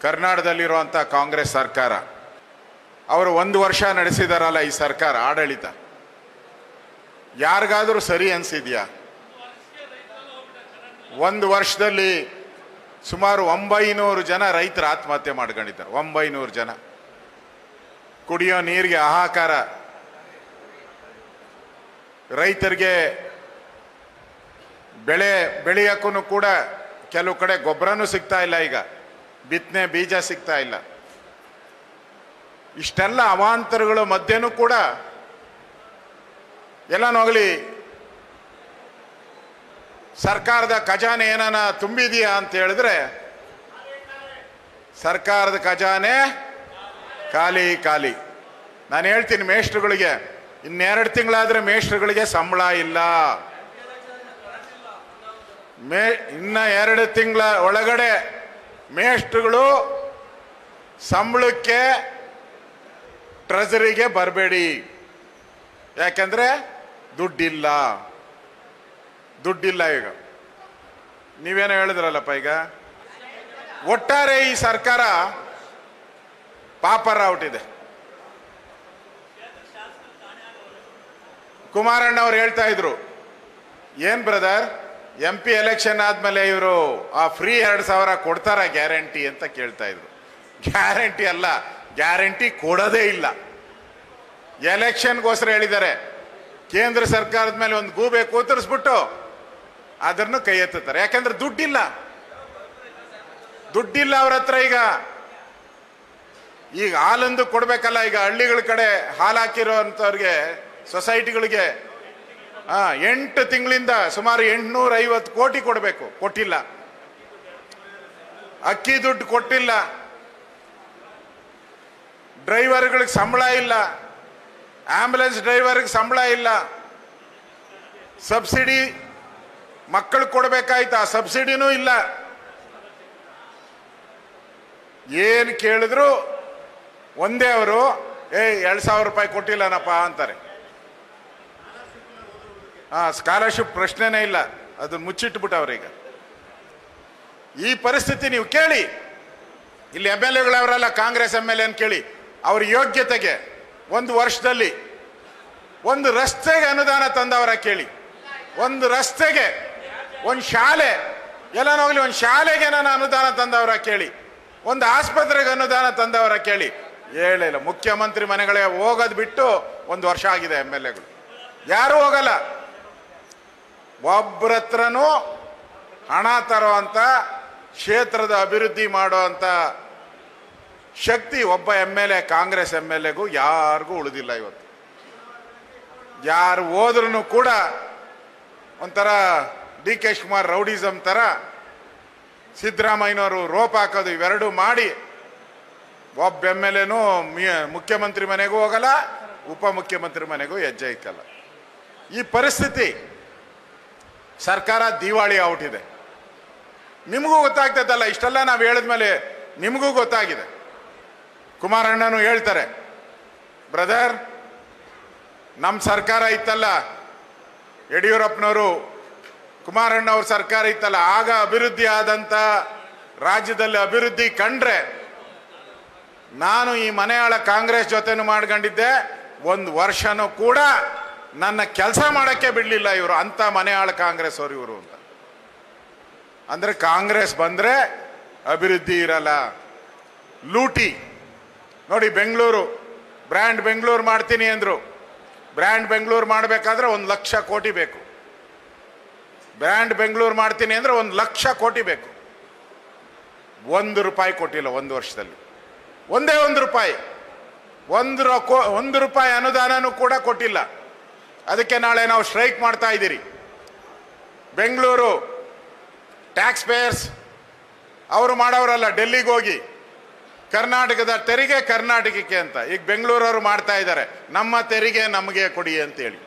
ಕರ್ನಾಟಕದಲ್ಲಿರುವಂಥ ಕಾಂಗ್ರೆಸ್ ಸರ್ಕಾರ ಅವರು 1 ವರ್ಷ ನಡೆಸಿದಾರಲ್ಲ ಈ ಸರ್ಕಾರ ಆಡಳಿತ, ಯಾರಿಗಾದರೂ ಸರಿ ಅನಿಸಿದ್ಯಾ? 1 ವರ್ಷದಲ್ಲಿ ಸುಮಾರು 900 ಜನ ರೈತರು ಆತ್ಮಹತ್ಯೆ ಮಾಡ್ಕೊಂಡಿದ್ದಾರೆ. 900 ಜನ. ಕುಡಿಯೋ ನೀರಿಗೆ ಹಾಹಾಕಾರ. ರೈತರಿಗೆ ಬೆಳೆ ಬೆಳೆಯೋಕ್ಕೂ ಕೂಡ ಕೆಲವು ಕಡೆ ಗೊಬ್ಬರನೂ ಸಿಗ್ತಾ ಇಲ್ಲ, ಈಗ ಬಿತ್ತನೆ ಬೀಜ ಸಿಗ್ತಾ ಇಲ್ಲ. ಇಷ್ಟೆಲ್ಲ ಅವಾಂತರಗಳ ಮಧ್ಯೆನೂ ಕೂಡ ಎಲ್ಲನೋಗಲಿ ಸರ್ಕಾರದ ಖಜಾನೆ ಏನಾನ ತುಂಬಿದೆಯಾ ಅಂತ ಹೇಳಿದ್ರೆ ಸರ್ಕಾರದ ಖಜಾನೆ ಖಾಲಿ ಖಾಲಿ. ನಾನು ಹೇಳ್ತೀನಿ ಮೇಷ್ಟ್ರುಗಳಿಗೆ, ಇನ್ನು2 ತಿಂಗಳಾದ್ರೆ ಮೇಷ್ಟ್ರುಗಳಿಗೆ ಸಂಬಳ ಇಲ್ಲ. ಇನ್ನ 2 ತಿಂಗಳ ಒಳಗಡೆ ಮೇಷ್ಟ್ರುಗಳು ಸಂಬಳಕ್ಕೆ ಟ್ರೆಜರಿಗೆ ಬರಬೇಡಿ. ಯಾಕೆಂದ್ರೆ ದುಡ್ಡಿಲ್ಲ. ಈಗ ನೀವೇನೋ ಹೇಳಿದ್ರಲ್ಲಪ್ಪ, ಈಗ ಒಟ್ಟಾರೆ ಈ ಸರ್ಕಾರ ಪಾಪರ ಔಟಿದೆ. ಕುಮಾರಣ್ಣ ಅವ್ರು ಹೇಳ್ತಾ ಇದ್ರು, ಏನ್ ಬ್ರದರ್ MP ಎಲೆಕ್ಷನ್ ಆದ್ಮೇಲೆ ಇವರು ಆ ಫ್ರೀ 2,000 ಕೊಡ್ತಾರ ಗ್ಯಾರಂಟಿ ಅಂತ ಕೇಳ್ತಾ ಇದ್ರು. ಗ್ಯಾರಂಟಿ ಅಲ್ಲ, ಗ್ಯಾರಂಟಿ ಕೊಡೋದೇ ಇಲ್ಲ. ಎಲೆಕ್ಷನ್ಗೋಸ್ಕರ ಹೇಳಿದ್ದಾರೆ. ಕೇಂದ್ರ ಸರ್ಕಾರದ ಮೇಲೆ ಒಂದು ಗೂಬೆ ಕೂತರಿಸ್ಬಿಟ್ಟು ಅದನ್ನು ಕೈ ಎತ್ತುತ್ತಾರೆ. ಯಾಕಂದ್ರೆ ದುಡ್ಡಿಲ್ಲ ಅವ್ರ ಹತ್ರ. ಈಗ ಹಾಲಂದು ಕೊಡ್ಬೇಕಲ್ಲ. ಈಗ ಹಳ್ಳಿಗಳ ಕಡೆ ಹಾಲು ಹಾಕಿರೋ ಅಂಥವ್ರಿಗೆ, ಸೊಸೈಟಿಗಳಿಗೆ 8 ತಿಂಗಳಿಂದ ಸುಮಾರು 850 ಕೋಟಿ ಕೊಡಬೇಕು, ಕೊಟ್ಟಿಲ್ಲ. ಅಕ್ಕಿ ದುಡ್ಡು ಕೊಟ್ಟಿಲ್ಲ. ಡ್ರೈವರ್ಗಳಿಗೆ ಸಂಬಳ ಇಲ್ಲ. ಆಂಬ್ಯುಲೆನ್ಸ್ ಡ್ರೈವರ್ಗೆ ಸಂಬಳ ಇಲ್ಲ. ಸಬ್ಸಿಡಿ ಮಕ್ಕಳು ಕೊಡ್ಬೇಕಾಯ್ತು, ಆ ಸಬ್ಸಿಡಿನೂ ಇಲ್ಲ. ಏನು ಕೇಳಿದ್ರು ಒಂದೇ, ಅವರು 2,000 ರೂಪಾಯಿ ಕೊಟ್ಟಿಲ್ಲನಪ್ಪ ಅಂತಾರೆ. ಸ್ಕಾಲರ್ಶಿಪ್ ಪ್ರಶ್ನೆನೇ ಇಲ್ಲ, ಅದು ಮುಚ್ಚಿಟ್ಬಿಟ್ಟವ್ರೀಗ. ಈ ಪರಿಸ್ಥಿತಿ ನೀವು ಕೇಳಿ, ಇಲ್ಲಿ MLAಗಳವರೆಲ್ಲ ಕಾಂಗ್ರೆಸ್ MLA ಕೇಳಿ, ಅವ್ರ ಯೋಗ್ಯತೆಗೆ 1 ವರ್ಷದಲ್ಲಿ ಒಂದು ರಸ್ತೆಗೆ ಅನುದಾನ ತಂದವರ ಕೇಳಿ. ಒಂದು ರಸ್ತೆಗೆ, ಒಂದು ಶಾಲೆ, ಎಲ್ಲನೋಗ್ಲಿ ಒಂದು ಶಾಲೆಗೆ ನಾನು ಅನುದಾನ ತಂದವರ ಕೇಳಿ. ಒಂದು ಆಸ್ಪತ್ರೆಗೆ ಅನುದಾನ ತಂದವರ ಕೇಳಿ. ಹೇಳಿಲ್ಲ. ಮುಖ್ಯಮಂತ್ರಿ ಮನೆಗಳಿಗೆ ಹೋಗೋದು ಬಿಟ್ಟು 1 ವರ್ಷ ಆಗಿದೆ. MLAಗಳು ಯಾರು ಹೋಗಲ್ಲ. ಒಬ್ಬರ ಹತ್ರನೂ ಹಣ ತರುವಂತ, ಕ್ಷೇತ್ರದ ಅಭಿವೃದ್ಧಿ ಮಾಡುವಂತ ಶಕ್ತಿ ಒಬ್ಬ MLA, ಕಾಂಗ್ರೆಸ್ MLAಗೂ ಯಾರಿಗೂ ಉಳಿದಿಲ್ಲ. ಇವತ್ತು ಯಾರು ಹೋದ್ರೂ ಕೂಡ ಒಂಥರ DK ಶಿವಕುಮಾರ್ ರೌಡಿಸಮ್ ತರ, ಸಿದ್ದರಾಮಯ್ಯನವರು ರೋಪ್ ಹಾಕೋದು, ಇವೆರಡೂ ಮಾಡಿ ಒಬ್ಬ MLAನೂ ಮುಖ್ಯಮಂತ್ರಿ ಮನೆಗೂ ಹೋಗಲ್ಲ, ಉಪಮುಖ್ಯಮಂತ್ರಿ ಮನೆಗೂ ಹೆಜ್ಜೆ ಇಕ್ಕಲ್ಲ. ಈ ಪರಿಸ್ಥಿತಿ ಸರ್ಕಾರ ದಿವಾಳಿ ಔಟಿದೆ. ನಿಮಗೂ ಗೊತ್ತಾಗ್ತದಲ್ಲ, ಇಷ್ಟೆಲ್ಲ ನಾವು ಹೇಳಿದ್ಮೇಲೆ ನಿಮಗೂ ಗೊತ್ತಾಗಿದೆ. ಕುಮಾರಣ್ಣನು ಹೇಳ್ತಾರೆ, ಬ್ರದರ್ ನಮ್ಮ ಸರ್ಕಾರ ಇತ್ತಲ್ಲ, ಯಡಿಯೂರಪ್ಪನವರು ಕುಮಾರಣ್ಣ ಅವ್ರ ಸರ್ಕಾರ ಇತ್ತಲ್ಲ, ಆಗ ಅಭಿವೃದ್ಧಿ ಆದಂತ ರಾಜ್ಯದಲ್ಲಿ ಅಭಿವೃದ್ಧಿ ಕಂಡ್ರೆ ನಾನು ಈ ಮನೆಯಾಳ ಕಾಂಗ್ರೆಸ್ ಜೊತೆನೂ ಮಾಡ್ಕೊಂಡಿದ್ದೆ, 1 ವರ್ಷನೂ ಕೂಡ ನನ್ನ ಕೆಲಸ ಮಾಡಕ್ಕೆ ಬಿಡ್ಲಿಲ್ಲ ಇವರು. ಅಂತ ಮನೆಯಾಳ ಕಾಂಗ್ರೆಸ್ ಅವರು ಇವರು ಅಂತ. ಅಂದ್ರೆ ಕಾಂಗ್ರೆಸ್ ಬಂದ್ರೆ ಅಭಿವೃದ್ಧಿ ಇರಲ್ಲ, ಲೂಟಿ. ನೋಡಿ, ಬೆಂಗಳೂರು ಬ್ರ್ಯಾಂಡ್ ಬೆಂಗಳೂರು ಮಾಡ್ತೀನಿ ಅಂದ್ರು. ಬ್ರ್ಯಾಂಡ್ ಬೆಂಗಳೂರು ಮಾಡಬೇಕಾದ್ರೆ 1 ಲಕ್ಷ ಕೋಟಿ ಬೇಕು. ಬ್ರ್ಯಾಂಡ್ ಬೆಂಗಳೂರು ಮಾಡ್ತೀನಿ ಅಂದ್ರೆ 1 ಲಕ್ಷ ಕೋಟಿ ಬೇಕು. 1 ರೂಪಾಯಿ ಕೊಟ್ಟಿಲ್ಲ 1 ವರ್ಷದಲ್ಲಿ. ಒಂದೇ 1 ರೂಪಾಯಿ, 1 ರೂಪಾಯಿ ಅನುದಾನನೂ ಕೂಡ ಕೊಟ್ಟಿಲ್ಲ. ಅದಕ್ಕೆ ನಾಳೆ ನಾವು ಸ್ಟ್ರೈಕ್ ಮಾಡ್ತಾ ಇದ್ದೀರಿ. ಬೆಂಗಳೂರು ಟ್ಯಾಕ್ಸ್ ಪೇಯರ್ಸ್ ಅವರು ಮಾಡೋರಲ್ಲ, ಡೆಲ್ಲಿಗೆ ಹೋಗಿ ಕರ್ನಾಟಕದ ತೆರಿಗೆ ಕರ್ನಾಟಕಕ್ಕೆ ಅಂತ. ಈಗ ಬೆಂಗಳೂರವರು ಮಾಡ್ತಾ ಇದ್ದಾರೆ, ನಮ್ಮ ತೆರಿಗೆ ನಮಗೆ ಕೊಡಿ ಅಂತ ಹೇಳಿ.